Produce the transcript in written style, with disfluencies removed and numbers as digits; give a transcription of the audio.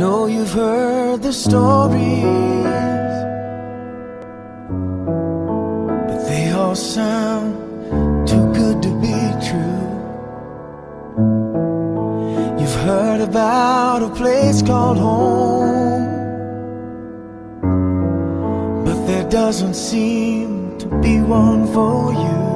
know you've heard the stories, but they all sound too good to be true. You've heard about a place called home, but there doesn't seem to be one for you.